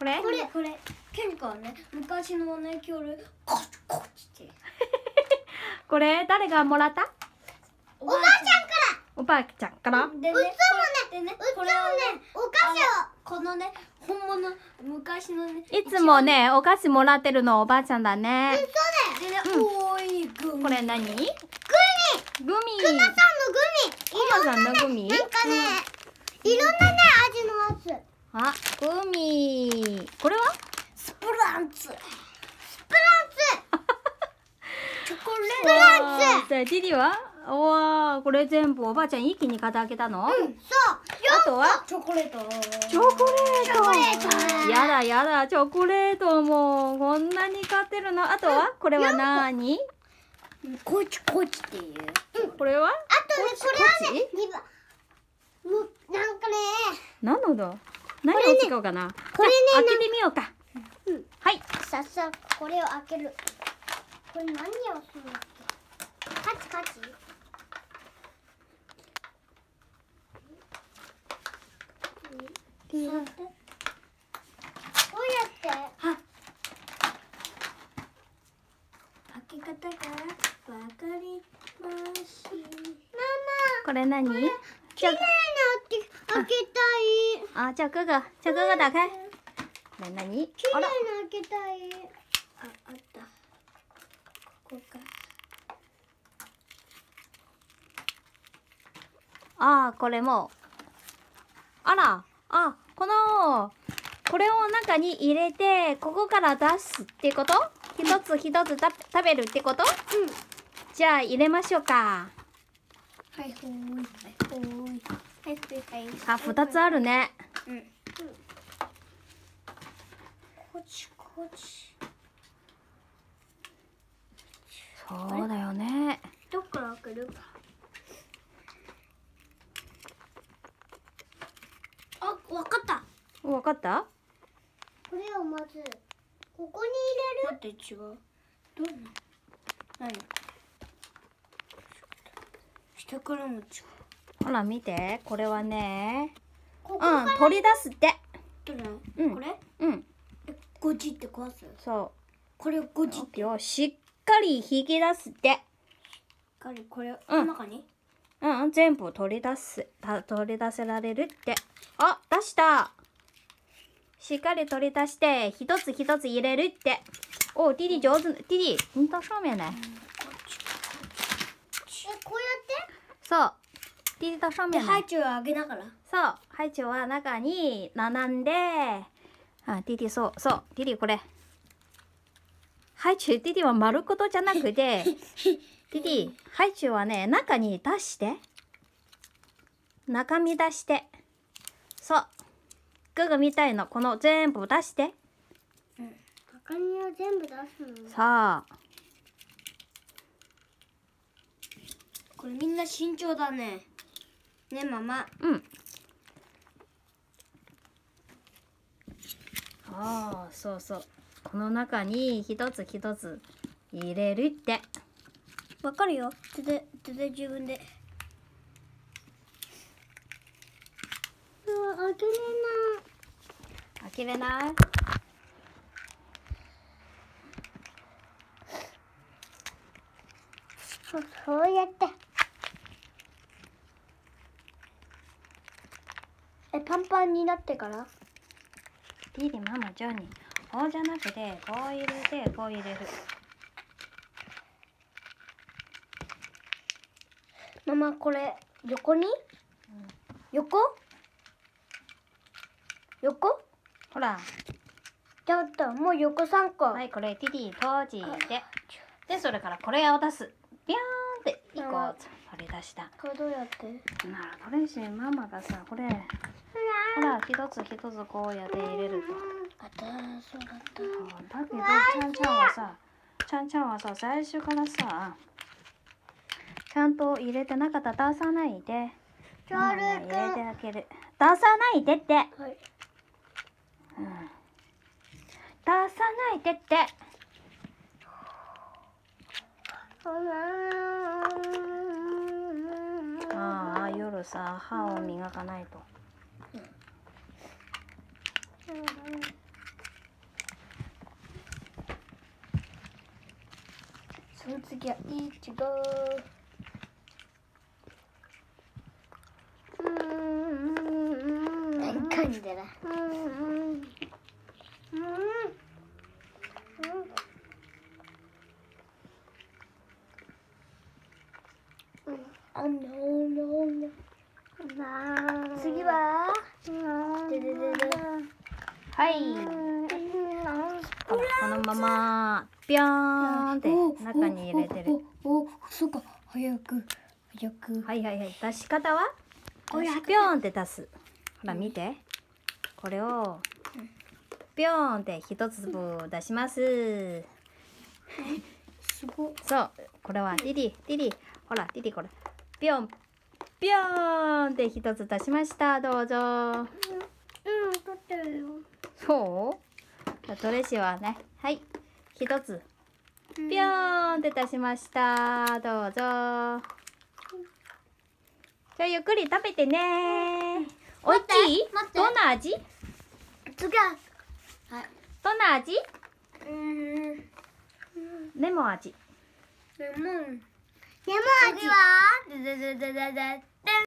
れ結構ね、昔のね、恐竜コチコチって。 これ誰がもらった？ おばあちゃんから。 おばあちゃんから。 でね、これをね、お菓子をこのね、本物昔のね。 いつもね、お菓子もらってるのおばあちゃんだね。 でね、おいグミ。 これ何？グミ。グミ。 クマさんのグミ。 クマさんのグミ。 なんかね、いろんなね、味のやつ。 あ、グミ。これは？ スプランツ。チョコレート。 スプランツ。じゃあディディは？わあ、これ全部おばあちゃん一気に買ってあげたの？ そう。 あとは？ チョコレート。 チョコレート。やだやだ、チョコレートもこんなに買ってるの。あとは？これは何？ コチコチっていう。 これは？ あとね、これはね、なんかね。 何のだ？何を使うかな？ これね、 開けてみようか。はい。 さっさこれを開ける。これ何をするんだっけ？カチカチ。こうやって開け方がわかります。ママ。 これ何？ 綺麗な開けたい。 啊，叫哥哥，叫哥哥打开。来，那你， 綺麗な開けたい。あった。ここか。 あ、これも。あら、あ、これを中に入れて、ここから出すってこと？一つ一つ食べるってこと？じゃあ入れましょうか。 はいほーい。はいほーい。はい。 あ、二つあるね。 こちこち。 そうだよね。 どっから開ける？あ、わかった。 わかった？ これをまずここに入れる。待って、違う。どうなの？何？下からも違う。 ほら見て、これはね、 こから取り出すって。 どれ？これ？ゴチって壊す？ そう。 これをゴチってしっかり引き出すって。 これこの中に？ 全部取り出せられるって。あ、出した。しっかり取り出して一つ一つ入れるって。お、ディディ上手。ディディ、うんと正面ね。 こうやって？ そう。ディディと正面ね。 ハイチュウを上げながら。 そう。ハイチュウは中に並んで、ディディそう。ディディこれ。ハイチュウ、ディディは丸ことじゃなくて、ディディ、ハイチュウはね、中に出して。中身出して。そう。ググみたいの、この全部出して。 中身を全部出すの。 さあ。 これみんな慎重だね。ね、ママ。 ああ、そうそう。この中に一つ一つ入れるって。 わかるよ。手で自分で。開けれない。 開けれない。 そうやって。パンパンになってから？ ディディ、ママ、ジョニー。こうじゃなくて、こう入れて、こう入れる。 ママ、これ横に？横？ ほら。 ちょっと、もう横3個。 はい、これディディ閉じて。で、それからこれを出す。ビャーンって1個取り出した。 これどうやって？ なら、トレイシー、ママがさ、これ。ほら、一つ一つこうやって入れると。 そうだった。 だけど、ちゃんちゃんはさ、最初からさ、ちゃんと入れてなかったら出さないで。ママね、入れてあげる。出さないでって。はい。出さないでって。ああ、夜さ、歯を磨かないと。 その次はいちご。噛んでる。次ははい。ほらこのままビョーンって中に入れてる。 お、そうか。早く。 はいはいはい。出し方はビョーンって出す。ほら見て。これをビョーンって一粒出します。 すごい。 そう、これはディディ、ほらディディこれビョンビョーンって一つ出しました。どうぞ。 取ってるよ。 そうトレシはね、はい一つビョーンって出しました。どうぞ。じゃあゆっくり食べてね。おいしい？どんな味？ 次はどんな味？レモン味。 レモン味は